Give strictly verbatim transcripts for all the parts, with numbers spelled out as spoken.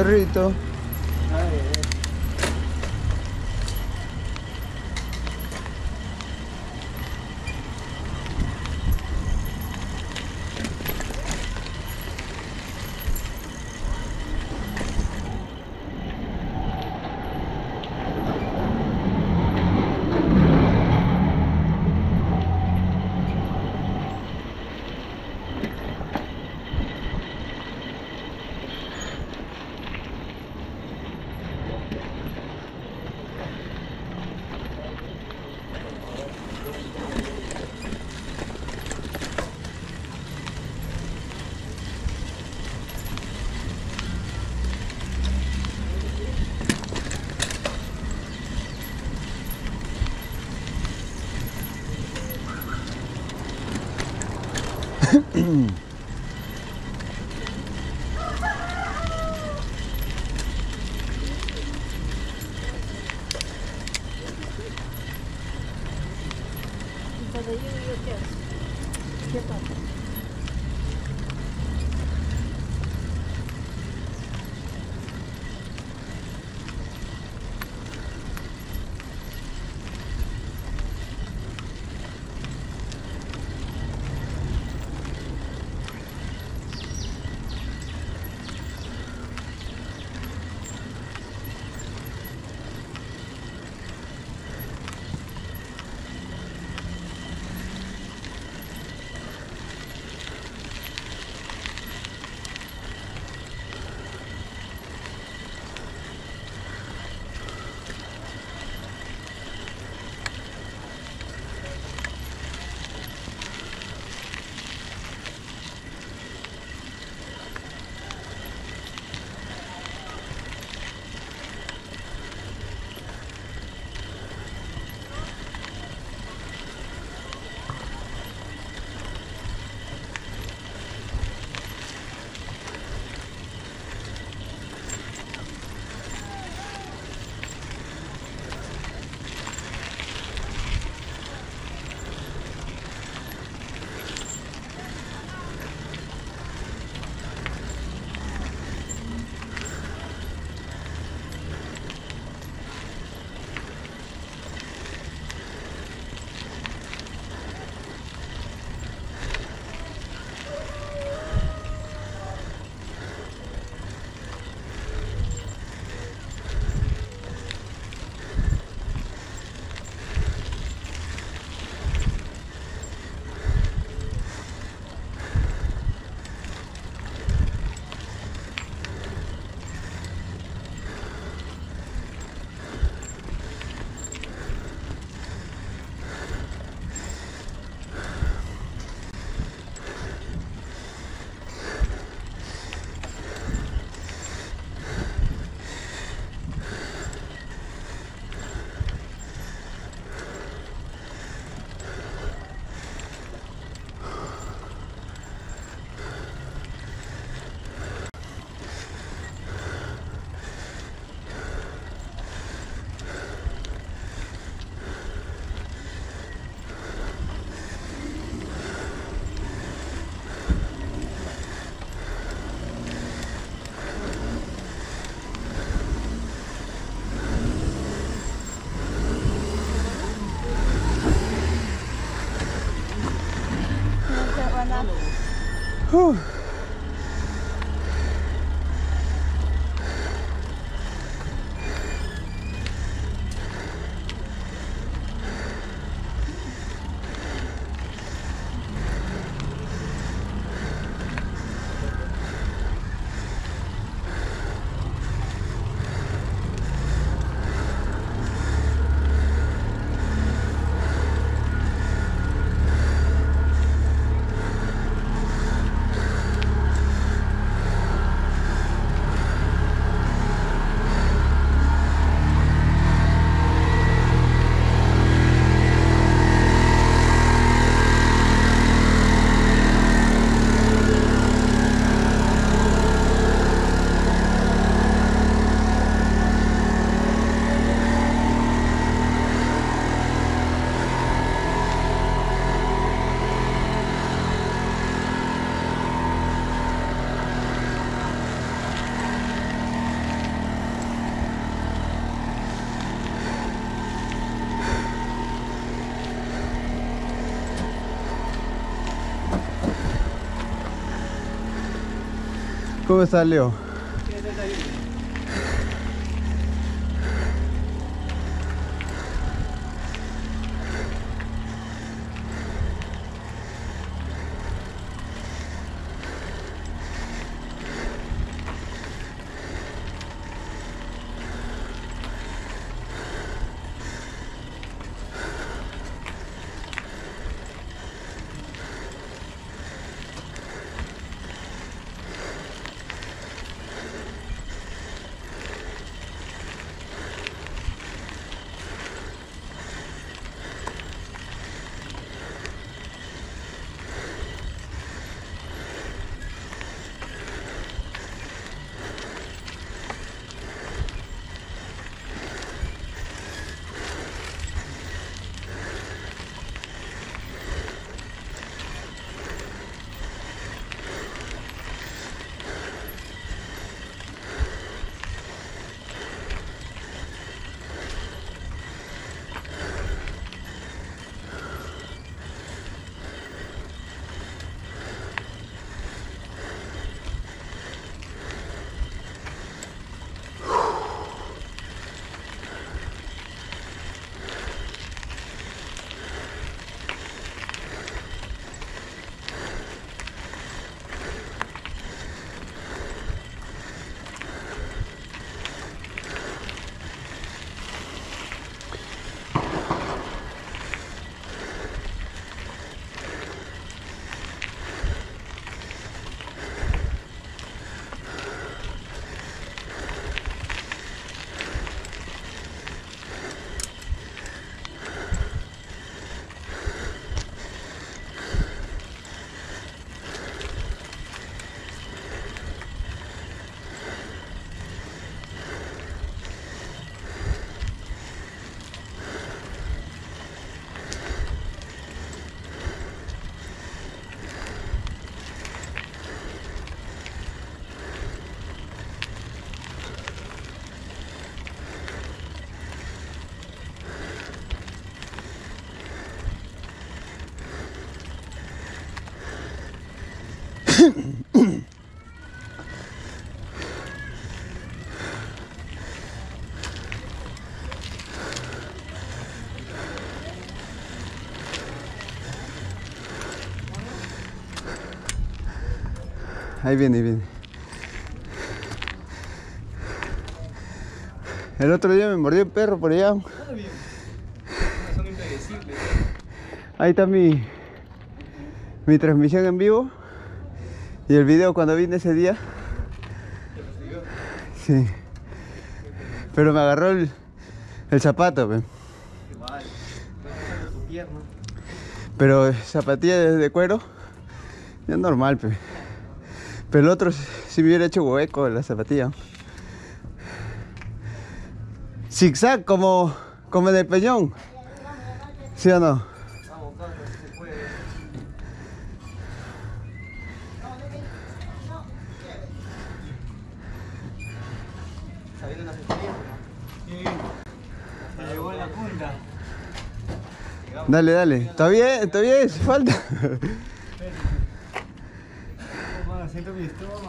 perrito. Daí eu quero. Que tá? Whew. ¿Cómo está Leo? Ahí viene, ahí viene. El otro día me mordió el perro por allá. Son impredecibles. Ahí está mi, mi transmisión en vivo. Y el video cuando vine ese día. ¿Te persiguió? Sí. Pero me agarró el, el zapato, pe. Qué mal. No tu pierna. Pero zapatilla de, de cuero. Ya es normal, pe. Pero el otro si me hubiera hecho hueco la zapatilla. Zigzag como, como en el peñón. ¿Sí o no? Vamos, Carlos, se puede. Está viendo una cestería. Se llegó en la punta. Llegamos. Dale, dale. Todavía, todavía es falta. Oh, siento mi estómago.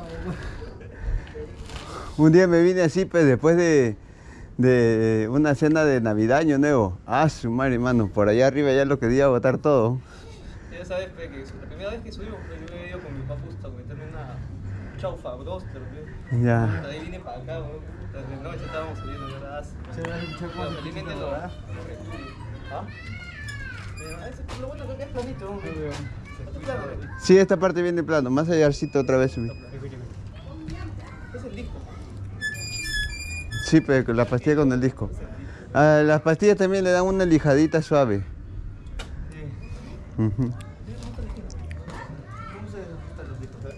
Un día me vine así, pues, después de, de una cena de Navidad, Año Nuevo. Ah, su madre, hermano. Por allá arriba ya lo quería botar todo. Ya sabes pe, que la primera vez que subimos, pues, yo he ido con mi papá justo a cometerme una chaufa broster, pe. Ya. De ahí vine para acá, weón. Desde noche estábamos subiendo, ¿verdad? Pero felizmente lo... ¿Ah? Pero ese- lo bueno es que es planito, ¿no? Está plano. Sí, esta parte viene plano. Más allarcito otra vez subí. Es el disco. Sí, pero la pastilla con el disco. A las pastillas también le dan una lijadita suave. Sí. Ujú. ¿Cómo se ajustan los discos?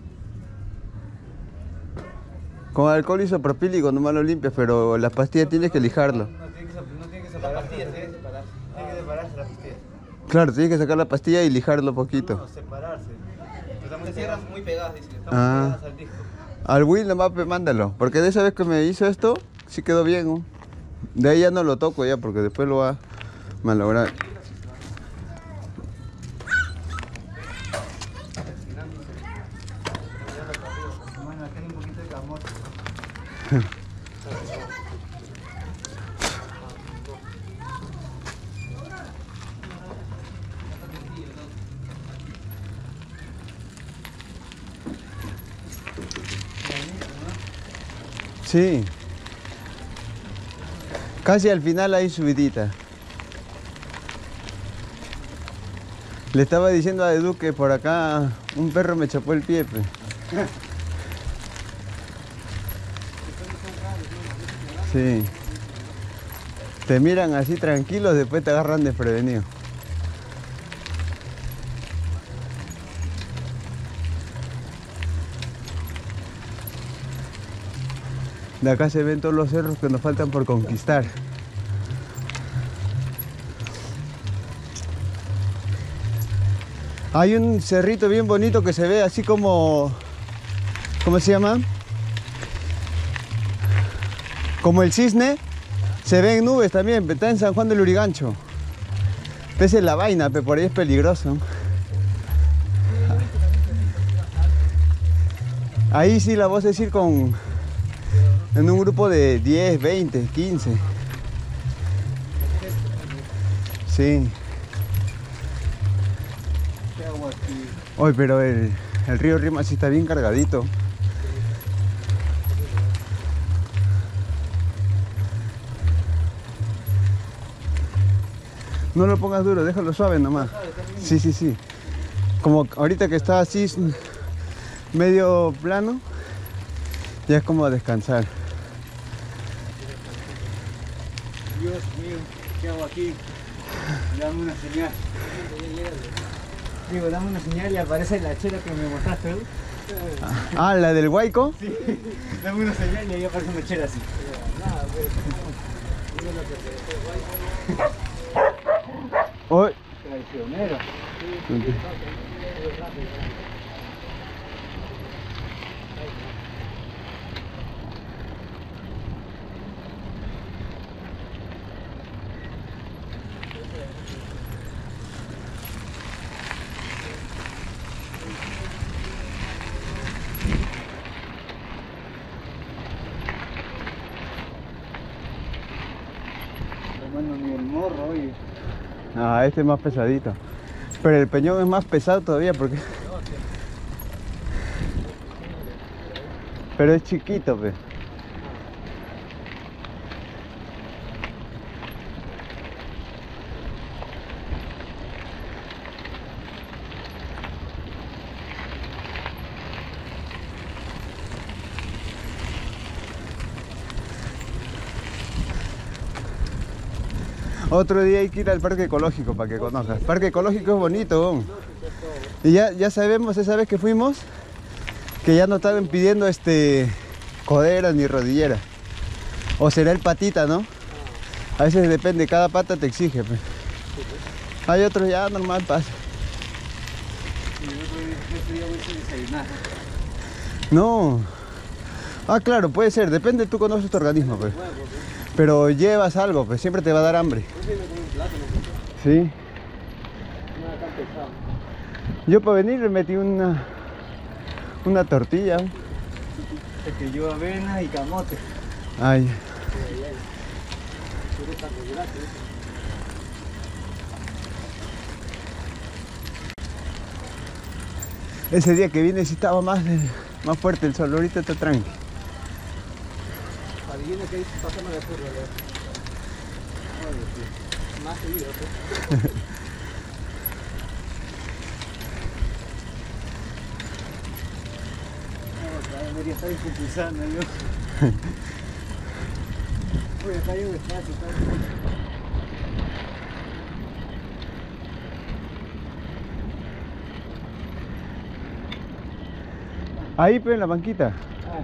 Con alcohol isopropílico nomás lo limpias, pero las pastillas tienes que lijarlo. No tiene que, no tiene que separar. Las pastillas tienen que separarse. Tiene que separarse las pastillas. Claro, tienes que sacar la pastilla y lijarlo poquito. No, separarse. Estamos se cierran muy pegadas, dice. Estamos Ah. pegadas al disco. Al Will nomás pe, mándalo, porque de esa vez que me hizo esto, sí quedó bien, ¿no? De ahí ya no lo toco ya, porque después lo va a malograr. Bueno, acá hay un Sí. Casi al final hay subidita. Le estaba diciendo a Edu que por acá un perro me chapó el pie. Pe. Sí. Te miran así tranquilos, después te agarran desprevenido. De acá se ven todos los cerros que nos faltan por conquistar. Hay un cerrito bien bonito que se ve así como... ¿Cómo se llama? Como el cisne. Se ven nubes también, está en San Juan del Lurigancho. Pese la vaina, pero por ahí es peligroso. Ahí sí la voz es ir con... En un grupo de diez, veinte, quince. Sí. Hoy, pero el, el río Rima sí está bien cargadito. No lo pongas duro, déjalo suave nomás. Sí, sí, sí. Como ahorita que está así medio plano, ya es como descansar. Dios mío, ¿qué hago aquí? Dame una señal. Digo, dame una señal y aparece la chela que me mostraste, ¿no? Ah, ¿la del Huayco? Sí, dame una señal y ahí aparece una chela así. Hoy. Traicionero. Hermano, ni el morro, oye. Ah, este es más pesadito. Pero el peñón es más pesado todavía porque... Pero es chiquito, pues. Otro día hay que ir al parque ecológico para que conozcas. El parque ecológico es bonito. Y ya, ya sabemos esa vez que fuimos que ya no estaban pidiendo este coderas ni rodilleras. O será el patita, ¿no? A veces depende, cada pata te exige. Pues. Hay otros ya normal pasa. Y el otro día, el otro día voy a desayunar. No. Ah, claro, puede ser. Depende, tú conoces tu organismo. Pues. Pero llevas algo, pues siempre te va a dar hambre. Sí. Yo para venir le metí una una tortilla. Es que yo avena y camote. Ay. Ese día que vine sí estaba más, más fuerte el sol, ahorita está tranqui. Adivina que hay pasando de curva, ¿verdad? Más seguido, pues. Debería estar impulsando yo. Oye, acá hay un espacio, está bien. Ahí, pero en la banquita. Ah.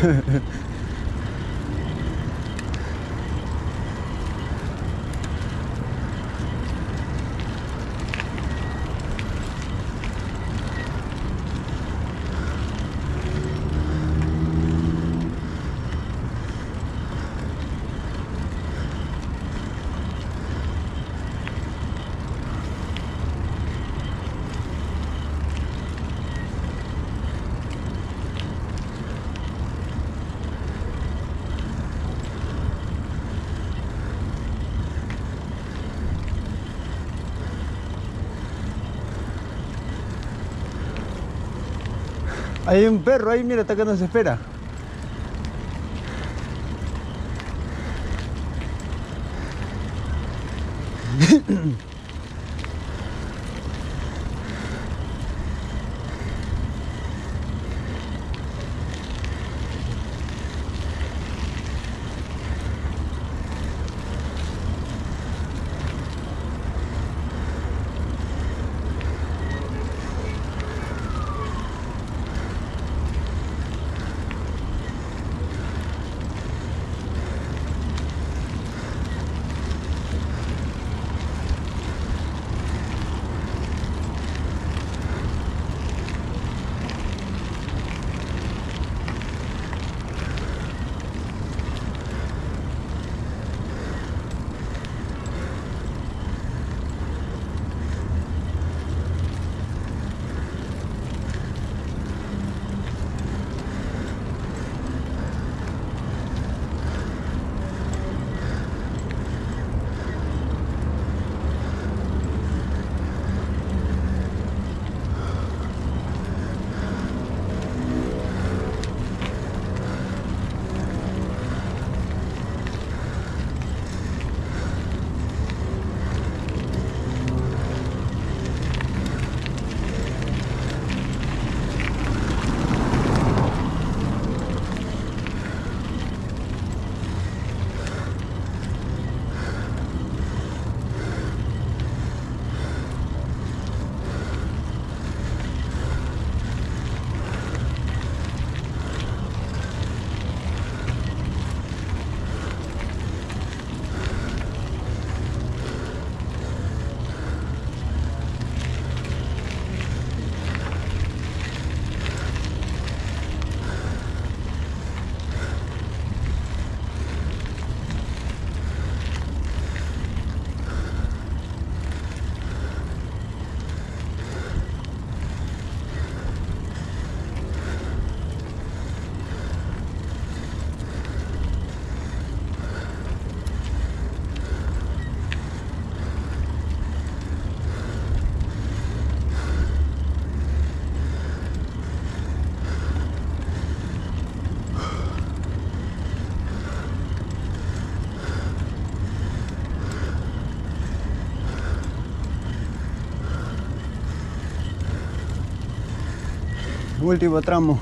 Hay un perro ahí, mira, está que nos espera. Último tramo.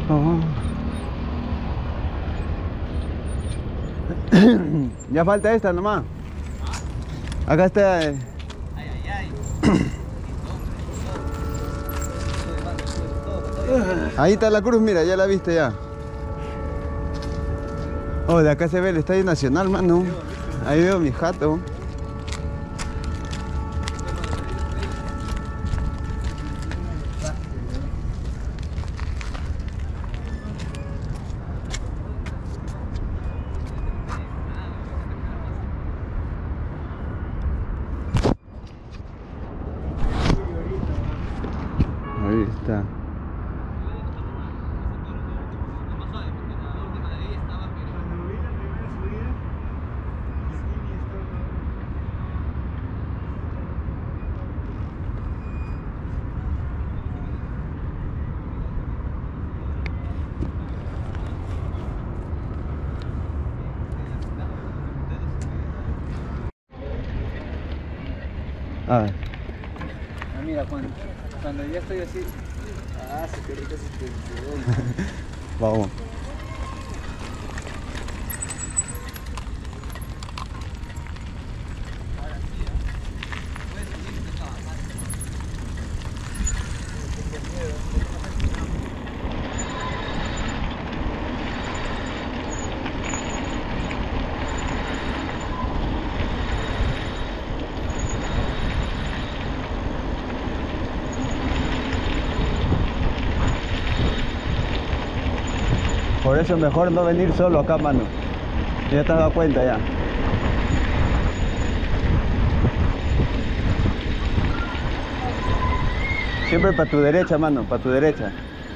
Oh. Ya falta esta nomás. Acá está. eh. Ay, ay, ay. Ahí está la cruz, mira, ya la viste ya. Oh, de acá se ve el Estadio Nacional, mano. Ahí veo mi jato. Ahí está. A ver. Ah, mira, cuando, cuando ya estoy así. Ah, se qué rico ese tensión. Vamos. Por eso es mejor no venir solo acá, mano. Ya te has dado cuenta ya. Siempre para tu derecha, mano, para tu derecha.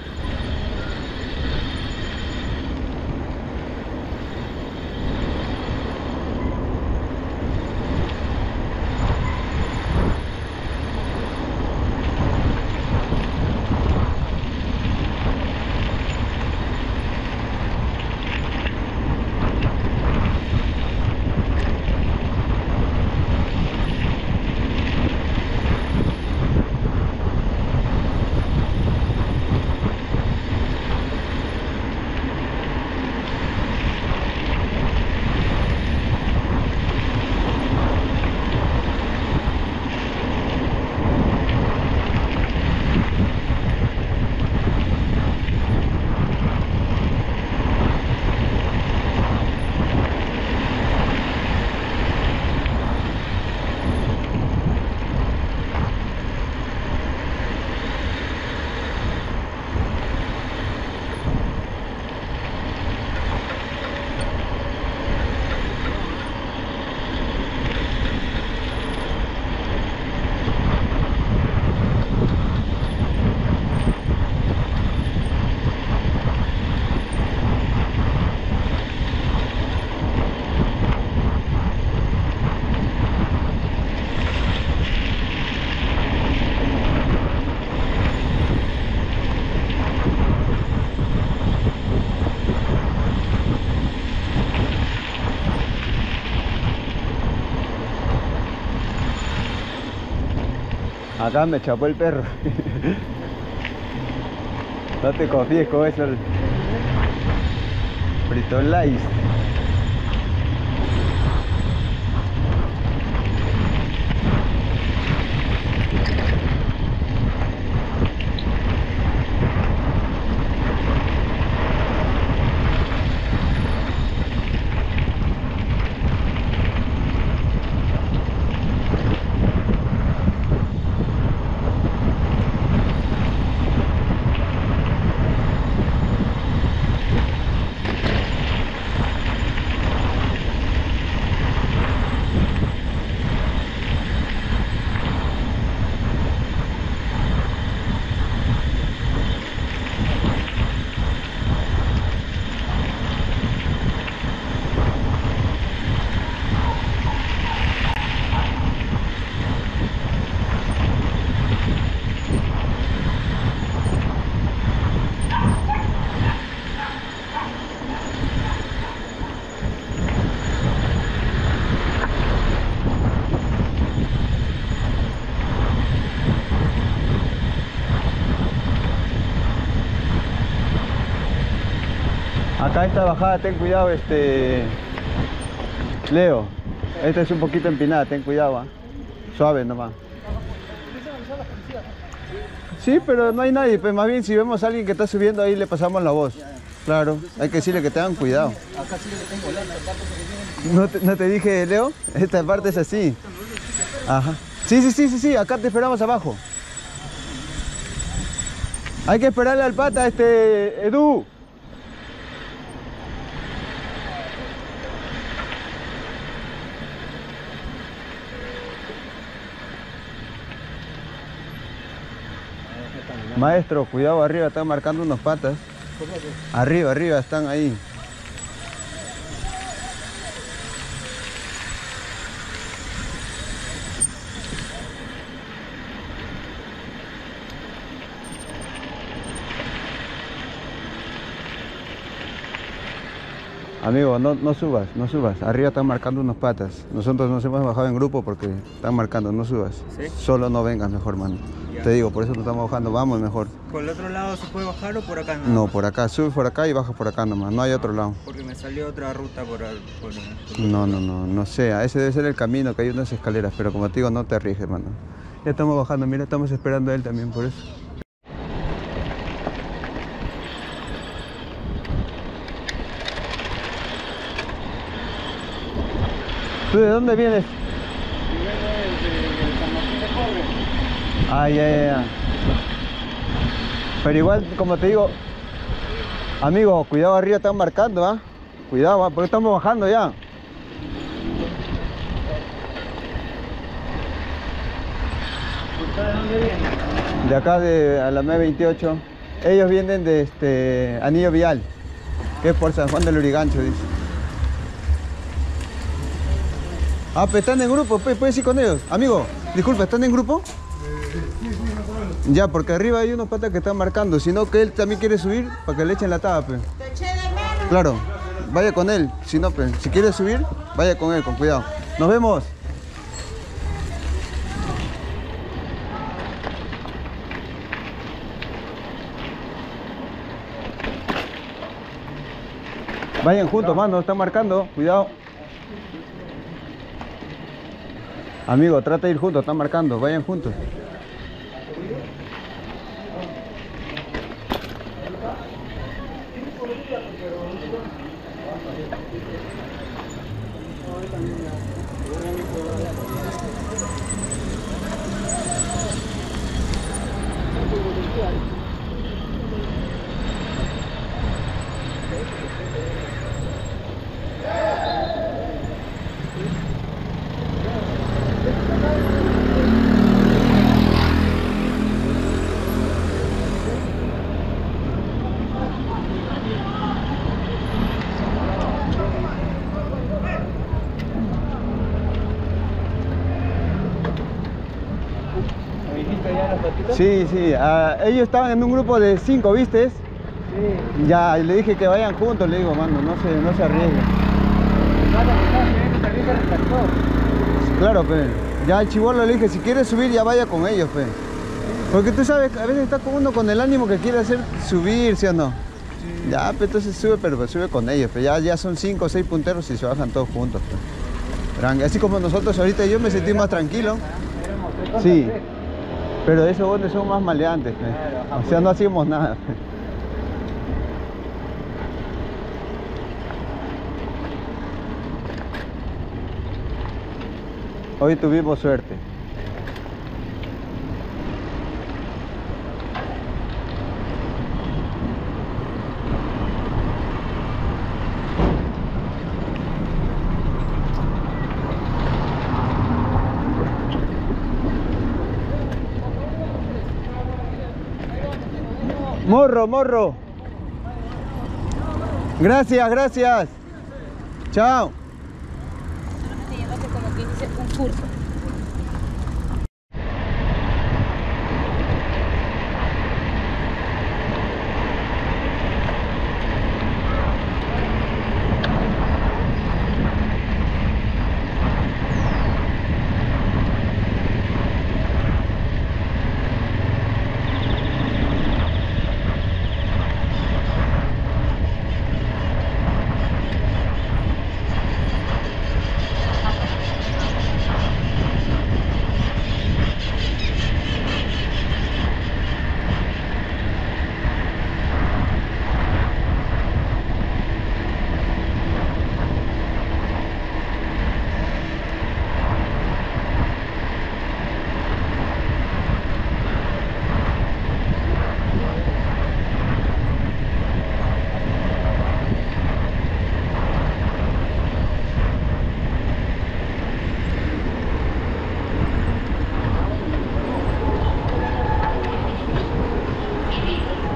Acá me chapó el perro. No te confíes con eso. El Frito Lays. Acá esta bajada, ten cuidado, este... Leo, esta es un poquito empinada, ten cuidado, ¿eh? Suave nomás. Sí, pero no hay nadie, pues más bien si vemos a alguien que está subiendo ahí le pasamos la voz. Claro, hay que decirle que tengan cuidado. Acá sí le tengo lana, esta parte que tiene. ¿No te, no te dije, Leo? Esta parte es así. Ajá. Sí, sí, sí, sí, sí, acá te esperamos abajo. Hay que esperarle al pata, este, Edu. Maestro, cuidado arriba, están marcando unos patas. Arriba, arriba, están ahí. Amigo, no, no subas, no subas. Arriba están marcando unos patas. Nosotros nos hemos bajado en grupo porque están marcando, no subas. ¿Sí? Solo no vengas mejor, mano. Ya. Te digo, por eso nos estamos bajando, vamos mejor. ¿Por el otro lado se puede bajar o por acá no? No, por acá, subes por acá y bajas por acá nomás, no hay otro lado. Porque me salió otra ruta por... al- por, por No, no, no, no sé, ese debe ser el camino, que hay unas escaleras, pero como te digo, no te arriesgues, mano. Ya estamos bajando, mira, estamos esperando a él también, por eso. ¿Tú de dónde vienes? Ah, ya, ya, ya. Pero igual, como te digo, amigo, cuidado arriba, están marcando, ¿ah? Cuidado, ¿ah? Porque estamos bajando ya. ¿De dónde viene? De acá de a la M veintiocho. Ellos vienen de este Anillo Vial, que es por San Juan del Lurigancho, dice. Ah, pero están en grupo, pues, puedes ir con ellos. Amigo, disculpa, ¿están en grupo? Ya, porque arriba hay unos patas que están marcando, sino que él también quiere subir para que le echen la taba, pues. Claro, vaya con él, si no, pues, si quiere subir, vaya con él, con cuidado. Nos vemos. Vayan juntos, mano, están marcando, cuidado. Amigo, trata de ir juntos, están marcando, vayan juntos. Sí, sí, ah, ellos estaban en un grupo de cinco, ¿viste? Sí. Ya, y le dije que vayan juntos, le digo, mano, no se, no se arriesguen. Claro, que también se retractó. Claro, pues, ya al chibolo le dije, si quiere subir ya vaya con ellos, pues. Porque tú sabes, a veces está con uno con el ánimo que quiere hacer subir, ¿sí o no? Sí. Ya, pues entonces sube, pero pues, sube con ellos, pues ya, ya son cinco o seis punteros y se bajan todos juntos, pues. Tranqui. Así como nosotros ahorita, yo me sentí más tranquilo. Sí. Pero esos botes son más maleantes, pues. O sea, no hacíamos nada, pues. Hoy tuvimos suerte. Morro, morro. Gracias, gracias. Chao. Te llevaste como quien dice un curso.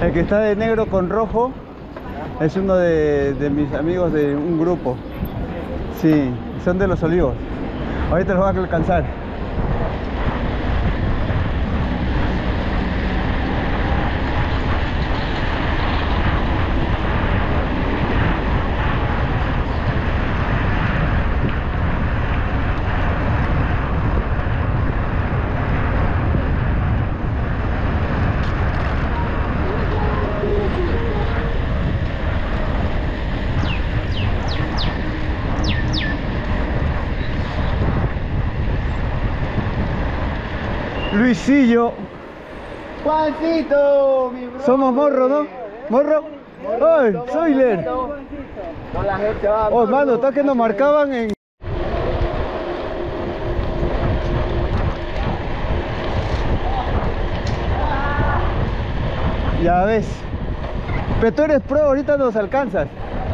El que está de negro con rojo es uno de, de mis amigos de un grupo. Sí, son de Los Olivos. Ahorita los voy a alcanzar. Luisillo. Juancito, mi bro. Somos morro, ¿no? ¿Morro? ¡Ay! ¡Soyler! No, la gente va. Oh, hermano, está que nos marcaban en... Ya ves. Pero tú eres pro, ahorita nos alcanzas.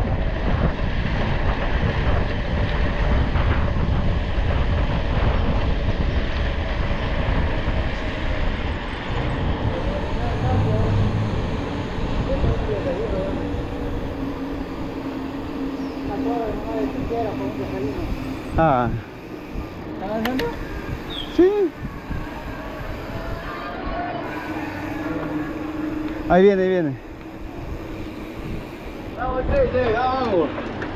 Ah. ¿Están avanzando? Sí. Ahí viene, ahí viene. Vamos, tres, tres, vamos.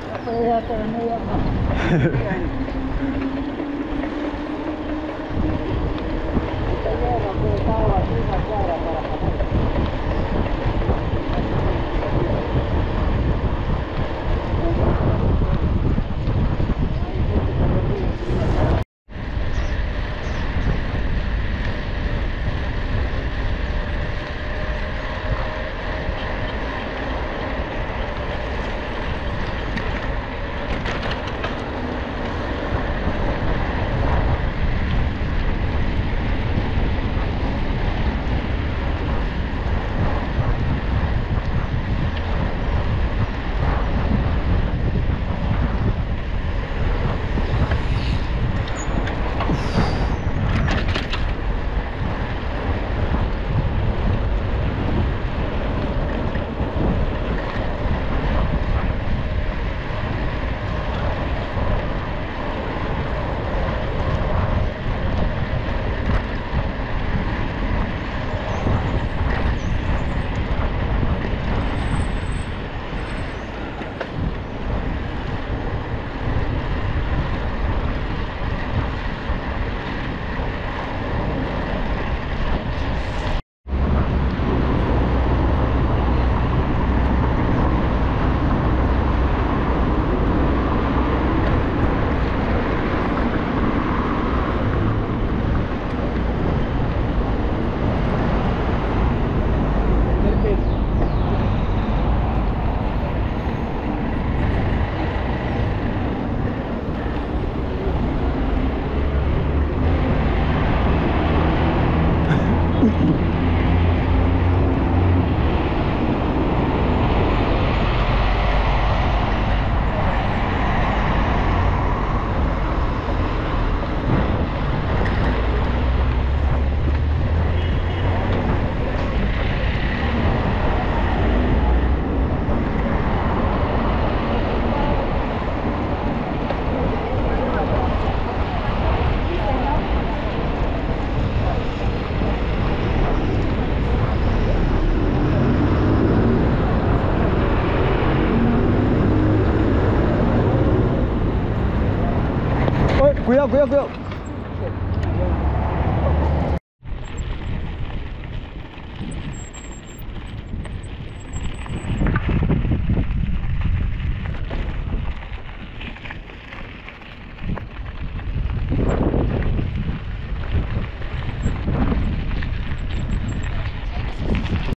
Cuidado, cuidado, cuidado.